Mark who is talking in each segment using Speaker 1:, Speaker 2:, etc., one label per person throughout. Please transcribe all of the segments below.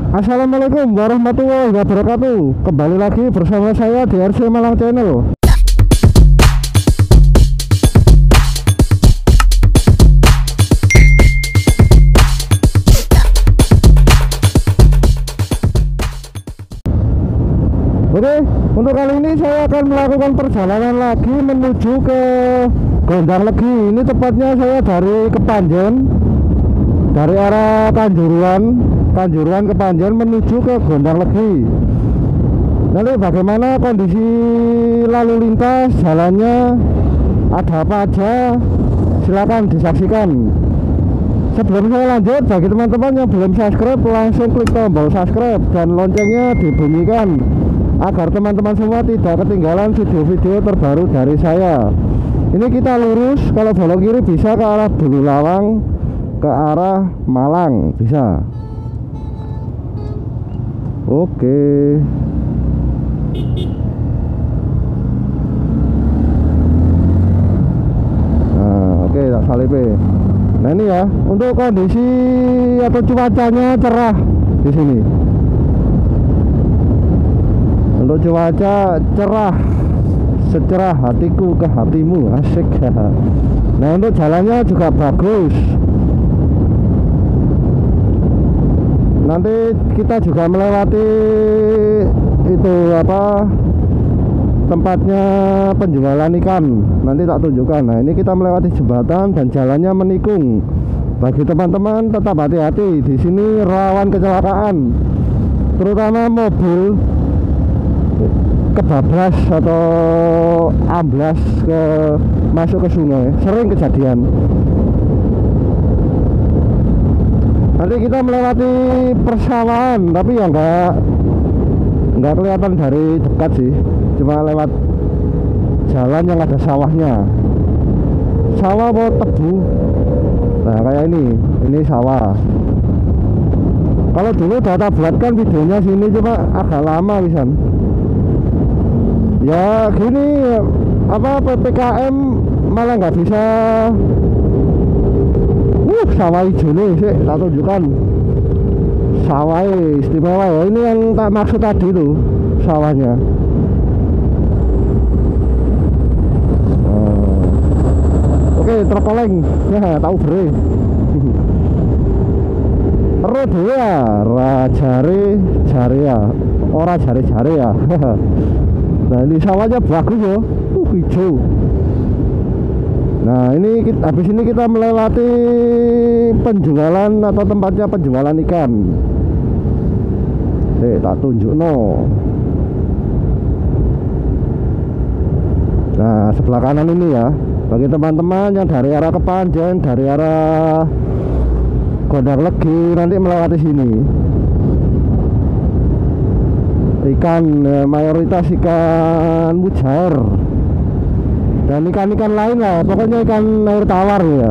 Speaker 1: Assalamualaikum warahmatullahi wabarakatuh. Kembali lagi bersama saya di RC Malang Channel. Oke, untuk kali ini saya akan melakukan perjalanan lagi menuju ke Gondang Legi. Ini tepatnya saya dari Kepanjen, dari arah Kanjuruan ke Panjen menuju ke Gondang Legi. Nanti bagaimana kondisi lalu lintas, jalannya, ada apa aja, silakan disaksikan. Sebelum saya lanjut, bagi teman-teman yang belum subscribe, langsung klik tombol subscribe dan loncengnya dibunyikan agar teman-teman semua tidak ketinggalan video-video terbaru dari saya. Ini kita lurus, kalau belok kiri bisa ke arah Bululawang, ke arah Malang bisa. Oke. Nah, oke, tak salipe. Nah ini ya, untuk kondisi atau cuacanya cerah di sini. Untuk cuaca cerah, secerah hatiku ke hatimu, asik. Nah untuk jalannya juga bagus. Nanti kita juga melewati itu apa, tempatnya penjualan ikan. Nanti tak tunjukkan. Nah ini kita melewati jembatan dan jalannya menikung. Bagi teman-teman tetap hati-hati. Di sini rawan kecelakaan, terutama mobil kebablas atau amblas masuk ke sungai, sering kejadian. Nanti kita melewati persawahan, tapi ya nggak kelihatan dari dekat sih, cuma lewat jalan yang ada sawahnya. Sawah atau tebu. Nah kayak ini sawah. Kalau dulu data buatkan videonya sini, cuma agak lama pisan. Ya gini, apa PPKM malah nggak bisa. Sawah hijau nih sih, tak tunjukkan. Sawah istimewa ya. Ini yang tak maksud tadi tuh, sawahnya. Oke, terkoleng. Ya, tahu beri. Terus ya, jari ya. Orang jari ya. Nah ini sawahnya bagus ya, hijau. Nah ini habis ini kita melewati penjualan atau tempatnya penjualan ikan. Tak tunjuk no. Nah sebelah kanan ini ya, bagi teman-teman yang dari arah Kepanjen, dari arah Gondang Legi, nanti melewati sini. Ikan mayoritas ikan mujair dan ikan-ikan lain lah, pokoknya ikan air tawar ya.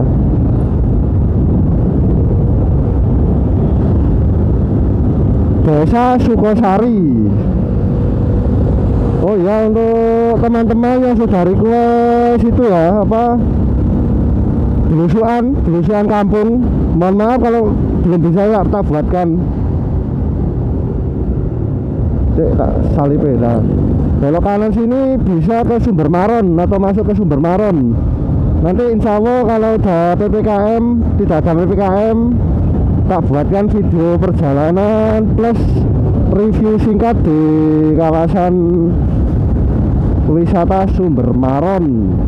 Speaker 1: Desa Sukosari. Oh ya, untuk teman-teman yang saudari gue situ ya, apa, belusuan kampung, mohon maaf kalau belum bisa ya tak buatkan. Tak salipe. Nah belok kanan sini bisa ke Sumber Maron atau masuk ke Sumber Maron. Nanti insya Allah kalau udah PPKM, tidak ada PPKM, tak buatkan video perjalanan plus review singkat di kawasan wisata Sumber Maron.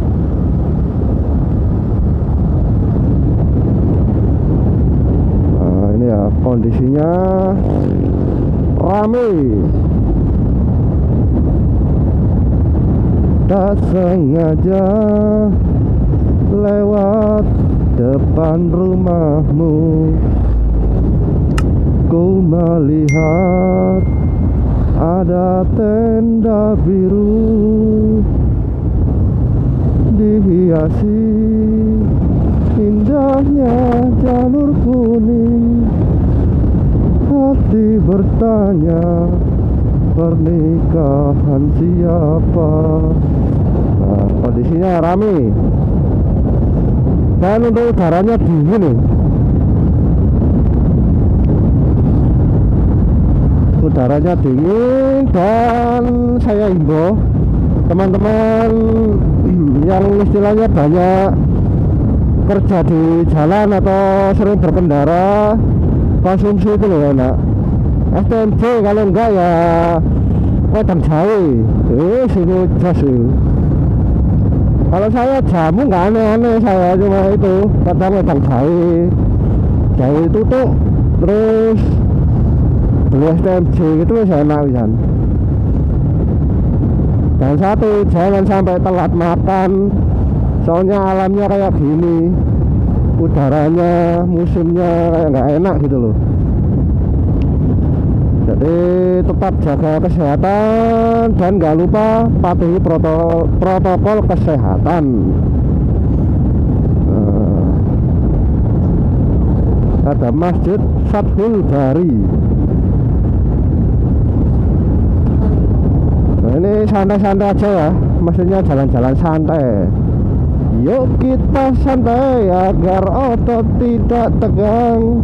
Speaker 1: Nah ini ya kondisinya rame. Tak sengaja lewat depan rumahmu, ku melihat ada tenda biru dihiasi indahnya jalur kuning. Hati bertanya, pernikahan siapa? Nah, kondisinya rame dan untuk udaranya dingin nih. udaranya dingin, dan saya himbau teman-teman yang istilahnya banyak kerja di jalan atau sering berkendara, konsumsi itu loh enak STMJ, kalau enggak ya wedang jahe. Sini jas. Kalau saya jamu nggak aneh-aneh, saya cuma itu kadang wedang jahe tutuk, terus beli STMJ gitu wis enak pisan. Dan satu, jangan sampai telat makan, soalnya alamnya kayak gini, udaranya, musimnya kayak nggak enak gitu loh. Jadi tetap jaga kesehatan dan nggak lupa patuhi protokol kesehatan. Ada Masjid Fathul Bari. Nah, ini santai-santai aja ya, maksudnya jalan-jalan santai. Yuk kita santai agar otot tidak tegang.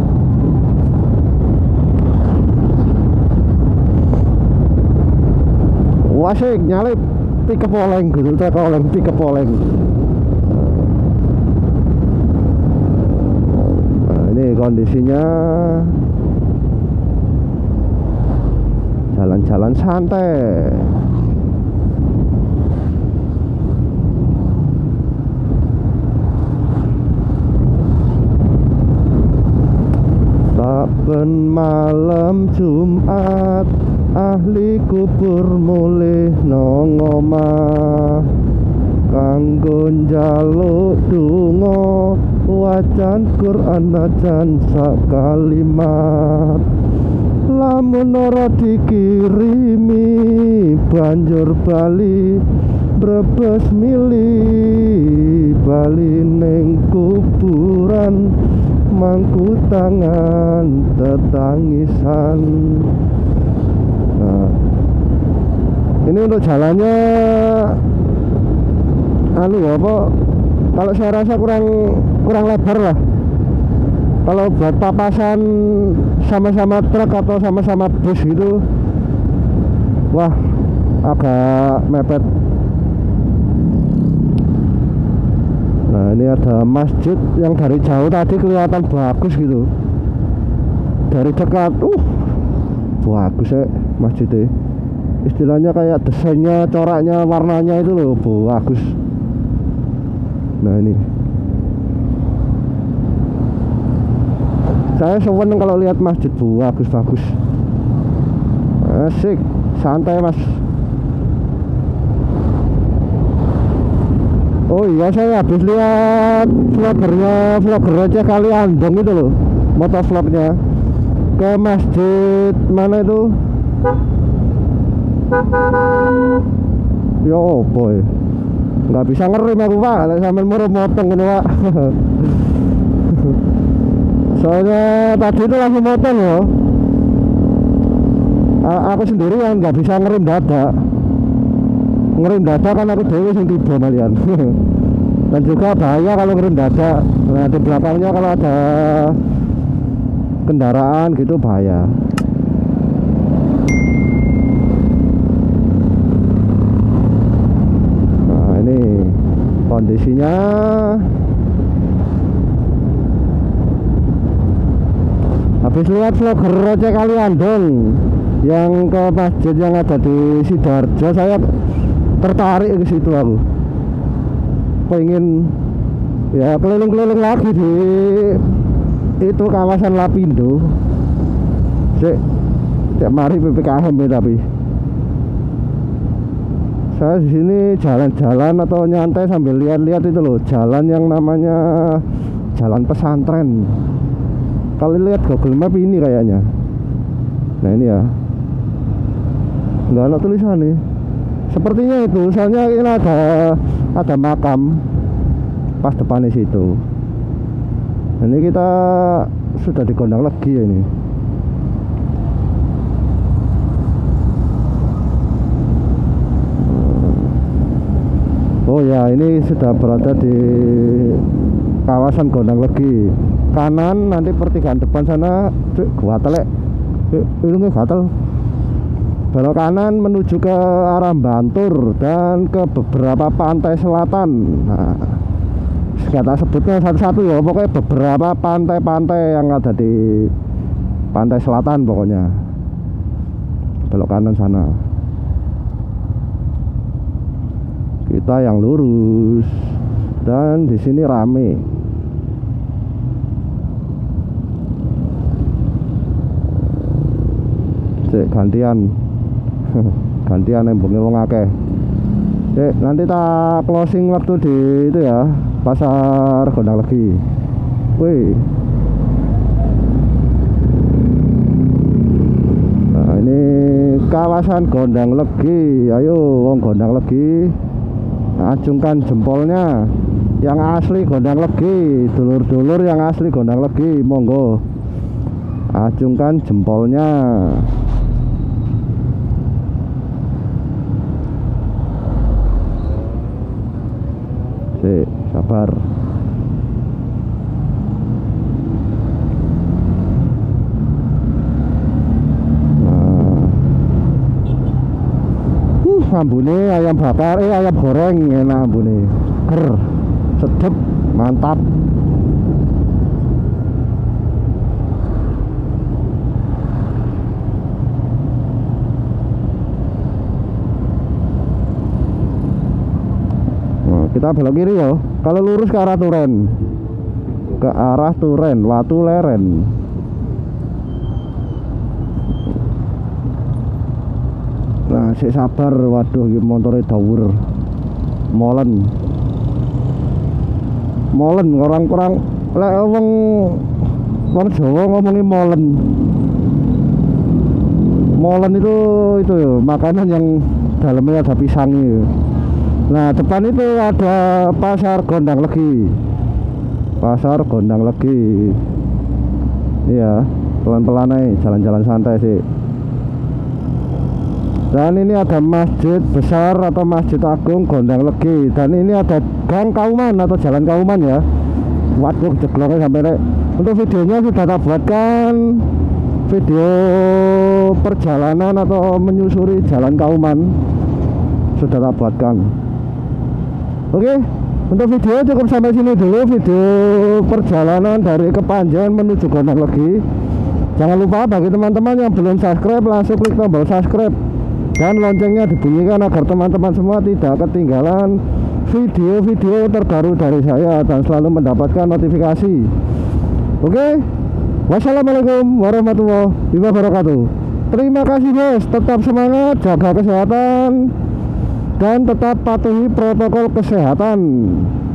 Speaker 1: Wasik nyalip pickup oleng gitu, oleng pickup oleng. Nah, ini kondisinya jalan-jalan santai. Saben malam Jumat ahli kubur mulih nang omah kanggo njaluk donga wacan Quran ajan sak kalimat. Lamun ora dikirimi banjur bali brebes mili bali ning kuburan mangku tangan tetangisan. Nah, ini untuk jalannya apa, kalau saya rasa kurang lebar lah. Kalau buat papasan sama-sama truk atau sama-sama bus gitu, wah agak mepet. Nah, ini ada masjid yang dari jauh tadi kelihatan bagus gitu, dari dekat bagus ya masjidnya. Istilahnya kayak desainnya, coraknya, warnanya itu loh bagus. Nah, ini saya seneng kalau lihat masjid bagus-bagus. Asik, santai mas. Oh iya, saya habis lihat vlogger aja kali Andong itu loh, motovlognya ke masjid mana itu. Yo boy, nggak bisa ngerem aku pak, sambil motong gitu pak. Soalnya tadi itu langsung motong loh. Aku sendiri yang nggak bisa ngerem dada kan aku dewe sing tiba malian. Dan juga bahaya kalau ngerem dada. Nah, di belakangnya kalau ada kendaraan gitu bahaya. Nah, ini kondisinya habis lihat vlogger Ojek Kali Andong yang ke masjid yang ada di Sidoarjo, saya tertarik ke situ. Aku pengen ya keliling-keliling lagi di itu kawasan Lapindo. Sik mari PPKM ya, tapi saya di sini jalan-jalan atau nyantai sambil lihat-lihat itu loh, jalan yang namanya jalan pesantren. Kalau lihat Google Map ini kayaknya. Nah, ini ya, nggak ada tulisan nih. Sepertinya itu, soalnya ini ada makam pas depannya situ. Ini kita sudah di Gondang Legi ya ini. Oh ya, ini sudah berada di kawasan Gondang Legi. Kanan nanti pertigaan depan sana gua telek. Ini gatel. belok kanan menuju ke arah Bantur dan ke beberapa pantai selatan. Nah, kata sebutnya satu-satu ya, pokoknya beberapa pantai-pantai yang ada di pantai selatan pokoknya. Belok kanan sana. Kita yang lurus dan di sini rame. Cek gantian. Gantian embungnya wong akeh. Nanti tak closing waktu di itu ya, pasar Gondang Legi. Wih. Nah, ini kawasan Gondang Legi. Ayo wong Gondang Legi, acungkan jempolnya. Yang asli Gondang Legi, dulur-dulur yang asli Gondang Legi, monggo acungkan jempolnya. Sabar. Nah, ambune ayam bakar, ayam goreng enak ambune, ger, sedep, mantap. Kita belok kiri ya. Kalau lurus ke arah Turen, ke arah Turen, Watu Leren. Nah, sik sabar. Waduh, iki montore dawur. Molen orang-orang lek wong Jawa ngomongi molen. Molen itu ya, makanan yang dalamnya ada pisangnya. Nah, depan itu ada pasar Gondang Legi. Pasar Gondang Legi. Iya, pelan-pelan aja, jalan-jalan santai sih. Dan ini ada masjid besar atau masjid agung Gondang Legi. Dan ini ada Gang Kauman atau Jalan Kauman ya. Waduh, jeglongnya sampai rek. Untuk videonya sudah tak buatkan, video perjalanan atau menyusuri Jalan Kauman sudah tak buatkan. Oke, untuk video cukup sampai sini dulu, video perjalanan dari Kepanjen menuju Gondang Legi. Jangan lupa bagi teman-teman yang belum subscribe, langsung klik tombol subscribe dan loncengnya dibunyikan agar teman-teman semua tidak ketinggalan video-video terbaru dari saya dan selalu mendapatkan notifikasi. Oke, wassalamualaikum warahmatullahi wabarakatuh. Terima kasih bos, tetap semangat, jaga kesehatan dan tetap patuhi protokol kesehatan.